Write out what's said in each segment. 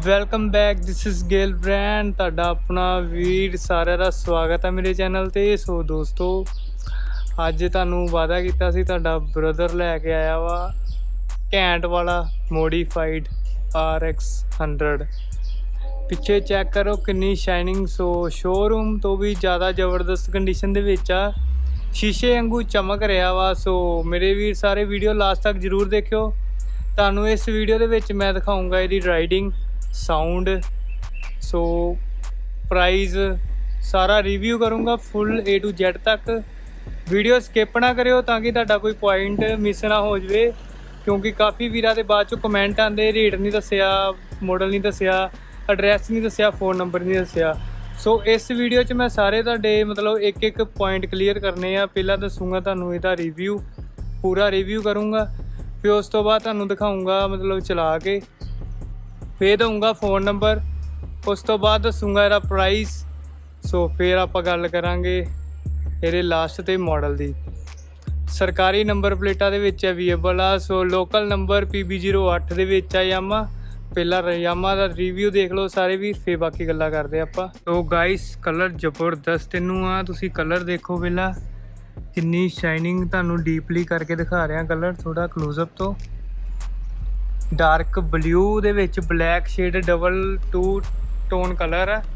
Welcome back. This is Gill brand, ਤੁਹਾਡਾ ਆਪਣਾ ਵੀਰ। ਸਾਰਿਆਂ ਦਾ ਸਵਾਗਤ ਹੈ ਮੇਰੇ ਚੈਨਲ ਤੇ। ਸੋ ਦੋਸਤੋ, ਅੱਜ ਤੁਹਾਨੂੰ ਵਾਅਦਾ ਕੀਤਾ ਸੀ, ਤੁਹਾਡਾ ਬ੍ਰਦਰ ਲੈ ਕੇ ਆਇਆ ਵਾ ਘੈਂਟ ਵਾਲਾ ਮੋਡੀਫਾਈਡ RX 100। ਪਿੱਛੇ ਚੈੱਕ ਕਰੋ ਕਿੰਨੀ ਸ਼ਾਈਨਿੰਗ। ਸੋ ਸ਼ੋਰੂਮ ਤੋਂ ਵੀ ਜ਼ਿਆਦਾ ਜ਼ਬਰਦਸਤ ਕੰਡੀਸ਼ਨ ਦੇ ਵਿੱਚ ਆ, ਸ਼ੀਸ਼ੇ ਵਾਂਗੂ ਚਮਕ ਰਿਹਾ ਵਾ। ਸੋ ਮੇਰੇ ਵੀਰ ਸਾਰੇ ਵੀਡੀਓ ਲਾਸਟ ਤੱਕ ਜ਼ਰੂਰ ਦੇਖਿਓ। ਤੁਹਾਨੂੰ ਇਸ ਵੀਡੀਓ ਦੇ ਵਿੱਚ ਮੈਂ ਦਿਖਾਊਂਗਾ ਇਹਦੀ ਰਾਈਡਿੰਗ, साउंड, सो प्राइस, सारा रिव्यू करूँगा फुल A to Z तक। वीडियो स्किप ना करियो ताकि तुहाडा कोई पॉइंट मिस ना हो जाए, क्योंकि काफ़ी वीरां दे बाद चों कमेंट आते रेट नहीं दस्सिया, मॉडल नहीं दस्सिया, एड्रैस नहीं दस्सिया, फ़ोन नंबर नहीं दस्सिया। सो इस वीडियो च मैं सारे तुहाडे मतलब एक एक पॉइंट क्लीयर करने आ। पहला दसूँगा तुहानूं इहदा रिव्यू, पूरा रिव्यू करूँगा, फिर उस तो बाद तुहानूं दिखाऊँगा मतलब चला के, फिर दूँगा फ़ोन नंबर, उस तो बाद दसूँगा ਇਹਦਾ प्राइस। सो फिर आप गल करांगे ਇਹਦੇ लास्ट ते मॉडल दी। सरकारी नंबर प्लेटा ਦੇ ਵਿੱਚ अवेलेबल आ। सो लोकल नंबर PB08 ਦੇ ਵਿੱਚ ਆ यामा। ਪਹਿਲਾਂ यामा ਦਾ रिव्यू देख लो सारे भी, फिर बाकी गल्लां करदे ਆਪਾਂ। तो गाइस कलर जबरदस्त ਇਹਨੂੰ ਆ, ਤੁਸੀਂ कलर देखो ਪਹਿਲਾਂ ਕਿੰਨੀ शाइनिंग। ਤੁਹਾਨੂੰ डीपली करके दिखा रहा कलर थोड़ा क्लोजअप तो। डार्क ब्लू दे विच black shade double 2 tone colour है।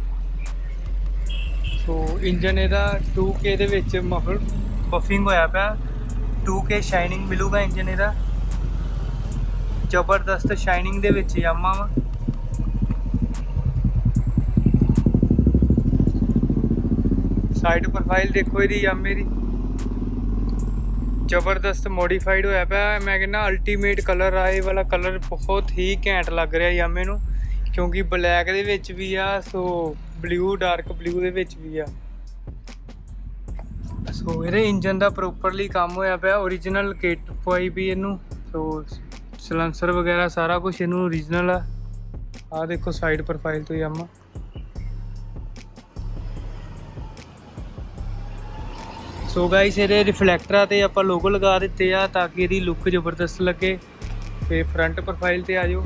तो इंजन इहदा 2K दे विच मफल बफिंग होया पिया, 2K शाइनिंग मिलूगा इंजन इहदा। जबरदस्त शाइनिंग दे विच यामा वा। साइड प्रोफाइल देखो इहदी यामे दी, जबरदस्त मॉडिफाइड होया पिया। मैं कहना अल्टीमेट कलर आ, ये वाला कलर बहुत ही घैंट लग रहा यामे नूं, क्योंकि ब्लैक दे विच भी आ, सो ब्लू डार्क ब्लू दे विच भी आ। सो इहदे इंजन दा प्रॉपरली काम होया पिया, ओरिजिनल किट पई भी इनू। सो सलेंसर वगैरह सारा कुछ इनू ओरिजिनल आ देखो साइड प्रोफाइल तो यामा। सो गाइस ਇਹਦੇ रिफ्लैक्टरां ते आपां लोगो लगा दिते आ ताकि ਇਹਦੀ लुक जबरदस्त लगे। ਤੇ फ्रंट प्रोफाइल ते आ जाओ।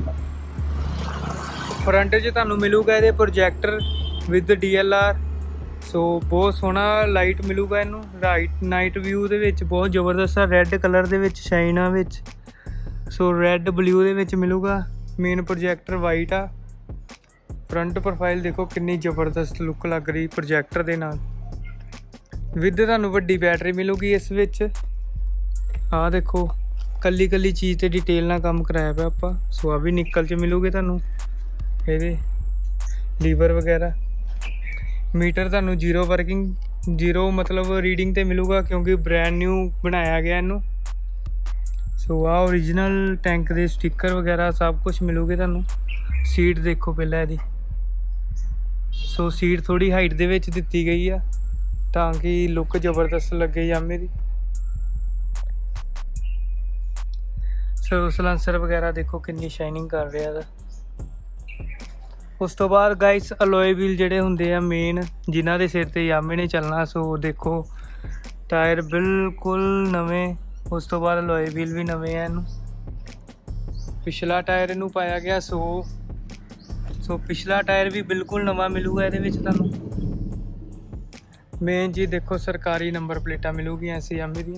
फ्रंट 'ਚ ਤੁਹਾਨੂੰ मिलूगा ਇਹਦੇ प्रोजैक्टर विद DLR। सो बहुत सोहना लाइट मिलूगा ਇਹਨੂੰ। राइट नाइट व्यू ਦੇ ਵਿੱਚ बहुत जबरदस्त आ, रैड कलर ਦੇ ਵਿੱਚ शाइन आ ਵਿੱਚ। सो रैड ब्लू ਦੇ ਵਿੱਚ मिलूगा। मेन प्रोजैक्टर वाइट आ। फ्रंट प्रोफाइल देखो कितनी जबरदस्त लुक लग रही प्रोजैक्टर ਦੇ ਨਾਲ। विद तुहानूं वड्डी बैटरी मिलूगी इस विच। आ देखो कली कली चीज़ ते डिटेल नाल काम कराया पिया आपां। सो आ भी निकल च मिलूगे तुहानूं इहदे लीवर वगैरह। मीटर तुहानूं जीरो वर्किंग, जीरो मतलब रीडिंग ते मिलूगा, क्योंकि ब्रैंड न्यू बनाया गया इनू। सो आ ओरिजिनल टैंक दे स्टिकर वगैरह सब कुछ मिलूगे तुहानूं। सीट देखो पहला इहदी। सो सीट थोड़ी हाइट दे विच दित्ती गई आ ताकि लुक जबरदस्त लगे यामे दी। सो सलेंसर वगैरह देखो कितनी शाइनिंग कर रहा है। उस तो बाद गाइस अलॉय व्हील जेडे हुंदे आ मेन, जिन्हां दे सिर ते यामे ने चलना। सो देखो टायर बिल्कुल नवें। उस तो बाद अलॉय व्हील भी नवें हैं इनू। पिछला टायर इनू पाया गया सो पिछला टायर भी बिल्कुल नवा मिलूगा इहदे विच तुहानूं। मेन चीज़ देखो सरकारी नंबर प्लेटा मिलूगी ऐसी यामे दी।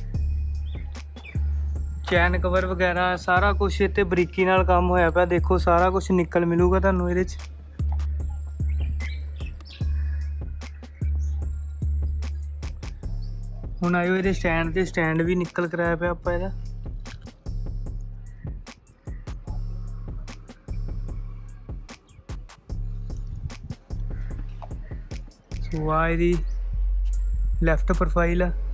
चैन कवर वगैरह सारा कुछ इत्ते बरीकी नाल काम होया पिया। देखो सारा कुछ निकल मिलूगा तुहानूं इहदे च। हुण आयो इहदे स्टैंड ते, स्टैंड भी निकल कराया पिया आपां इहदा। सो आ इहदी लैफ्ट प्रोफाइल है।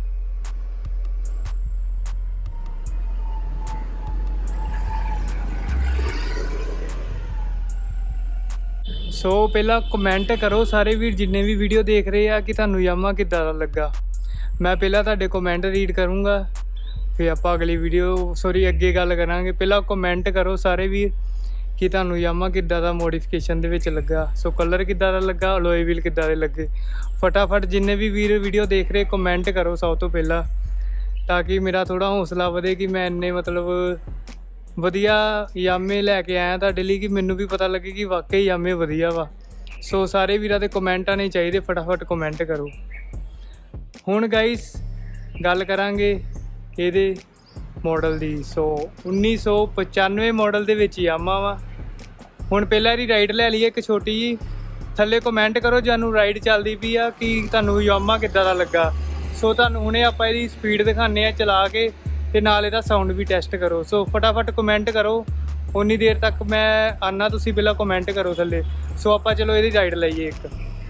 सो पहला कमेंट करो सारे वीर जिन्ने भी वीडियो देख रहे हैं कि तुहानूं यामा किद्दां दा लगा। मैं पहला तुहाडे कमेंट रीड करूँगा, फिर आपां अगली वीडियो सॉरी अगे गल करांगे। पहला कमेंट करो सारे वीर कि तुहानूं यामा किद्दां दा मॉडिफिकेशन दे विच लगा। सो कलर किद्दां दा लगा, अलॉय व्हील किद्दां दे लगे। फटाफट जिन्ने भी वीर वीडियो देख रहे कमेंट करो सब तो पहला, ताकि मेरा थोड़ा हौसला वधे कि मैं इन्ने मतलब ਵਧੀਆ ਯਾਮੇ ਲੈ ਕੇ ਆਇਆ ਤੁਹਾਡੇ ਲਈ ਕਿ ਮੈਨੂੰ ਵੀ ਪਤਾ ਲੱਗੇ ਕਿ ਵਾਕਈ ਯਾਮੇ ਵਧੀਆ ਵਾ। ਸੋ ਸਾਰੇ ਵੀਰਾਂ ਦੇ ਕਮੈਂਟ ਆਉਣੇ ਚਾਹੀਦੇ, ਫਟਾਫਟ ਕਮੈਂਟ ਕਰੋ। ਹੁਣ ਗਾਈਸ ਗੱਲ ਕਰਾਂਗੇ ਇਹਦੇ ਮਾਡਲ ਦੀ। ਸੋ 1995 ਮਾਡਲ ਦੇ ਵਿੱਚ ਯਾਮਾ ਵਾ। ਹੁਣ ਪਹਿਲਾਂ ਇਹਦੀ ਰਾਈਡ ਲੈ ਲਈਏ ਇੱਕ ਛੋਟੀ ਜੀ। ਥੱਲੇ ਕਮੈਂਟ ਕਰੋ ਜਾਨੂੰ ਰਾਈਡ ਚੱਲਦੀ ਪਈ ਆ ਕਿ ਤੁਹਾਨੂੰ ਯਾਮਾ ਕਿੱਦਾਂ ਦਾ ਲੱਗਾ। ਸੋ ਤੁਹਾਨੂੰ ਹੁਣੇ ਆਪਾਂ ਇਹਦੀ ਸਪੀਡ ਦਿਖਾਉਂਦੇ ਆ ਚਲਾ ਕੇ, ਤੇ ਨਾਲ ਇਹਦਾ ਸਾਊਂਡ ਵੀ ਟੈਸਟ ਕਰੋ। ਸੋ ਫਟਾਫਟ ਕਮੈਂਟ ਕਰੋ, ਉਨੀ ਦੇਰ ਤੱਕ ਮੈਂ ਆਨਾ, ਤੁਸੀਂ ਪਹਿਲਾਂ ਕਮੈਂਟ ਕਰੋ ਥੱਲੇ। ਸੋ ਆਪਾਂ ਚਲੋ ਇਹਦੀ ਰਾਈਡ ਲਈਏ ਇੱਕ।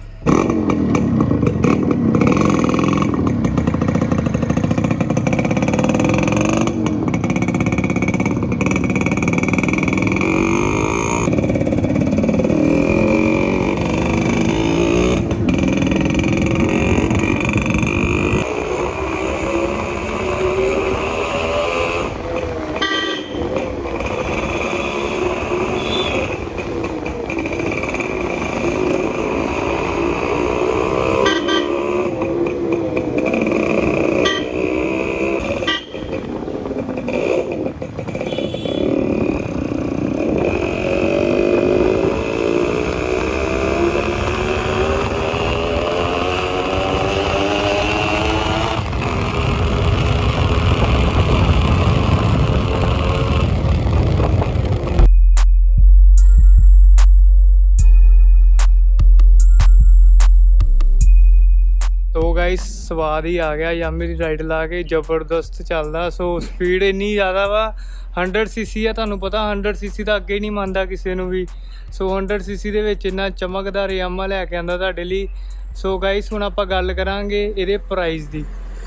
तो गाइस स्वाद ही आ गया यामे की राइड ला के, जबरदस्त चलदा। सो स्पीड इन्नी ज़्यादा वा, 100 सीसी है, तुहानू पता 100 सीसी तो अगे नहीं मानता किसी नू भी। सो 100 सीसी दे विच इन्ना चमकदार यामा लैके आंदा तुहाडे लई। सो गाइस हुण आपां गल करांगे इहदे प्राइस दी।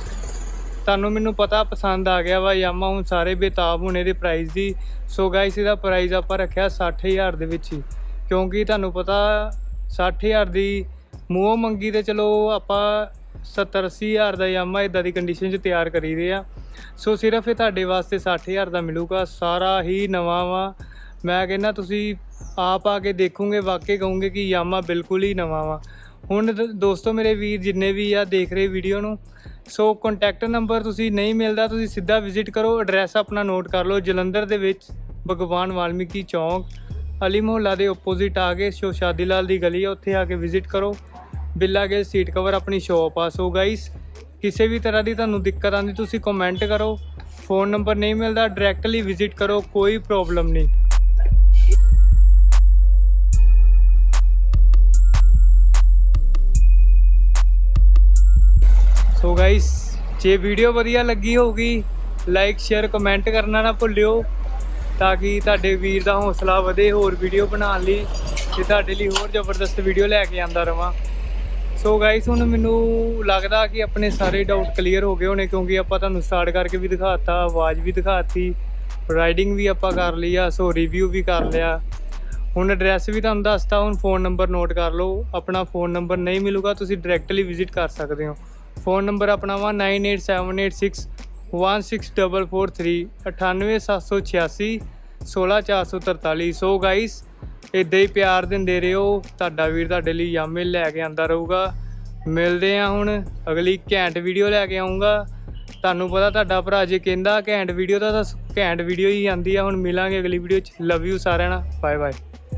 तुहानू मैनू पता पसंद आ गया वा यामा, हुण सारे बेताब होने दे प्राइस दी। सो गाइस इहदा प्राइस आपां रखिया 60,000 दे विच ही, क्योंकि तुहानू पता 60,000 दी मूँहों मंगी तो चलो आपां 70-80 हज़ार का यामा इदा की कंडीशन च तैयार करी दे आ। सो सिर्फ ये तुहाडे वास्ते 60,000 का मिलूगा, सारा ही नवा वा। मैं कहना तुसी आप आके देखोगे वाकई कहोगे कि यामा बिल्कुल ही नवा वा। हुण दोस्तों मेरे वीर जिन्ने भी आ देख रहे वीडियो नू, सो कॉन्टैक्ट नंबर तुसी नहीं मिलता, तुसी सीधा विजिट करो। एड्रैस अपना नोट कर लो, जलंधर दे विच भगवान वाल्मीकि चौंक अली मोहल्ला के ओपोजिट आ गए, सो शादी लाल की गली है, उत्थे आके विजिट करो। बिल्ला गिल सीट कवर अपनी शॉप आ। सो गाइस किसी भी तरह की तुहानू दिक्कत आती तुसी कमेंट करो, फ़ोन नंबर नहीं मिलता डायरैक्टली विजिट करो, कोई प्रॉब्लम नहीं। सो गाइस जे वीडियो वधिया लगी होगी लाइक शेयर कमेंट करना ना भुल्लियो, ताकि तुहाडे वीर दा हौसला वधे होर वीडियो बनाने लई, ते तुहाडे लई होर जबरदस्त वीडियो लैके आंदा रवां। सो गाइस हुण मैनू लगदा कि अपने सारे डाउट क्लीयर हो गए होने, क्योंकि आपां तुहानू स्टार्ट करके भी दिखाता, आवाज़ भी दिखाती, राइडिंग भी आपां कर ली आ, सो रिव्यू भी कर लिया। हुण एड्रैस भी तुहानू दसता, हुण फ़ोन नंबर नोट कर लो। अपना फ़ोन नंबर नहीं मिलूगा तुसीं डायरैक्टली विजिट कर सकते हो। फ़ोन नंबर अपना वा 9878616443 98786 16443। सो गाइस इदा ही प्यार दिंदे रहो, तुहाडा वीर तुहाडे लई यामे लैके आंदा रहूगा। मिलते हैं हुण अगली घैंट वीडियो लैके आऊँगा। तुहानू पता तुहाडा भरा जे कहंदा घैंट वीडियो दा तां घैंट वीडियो ही आंदी आ। हुण मिलांगे अगली वीडियो च। लव यू सारिआं नाल, बाय बाय।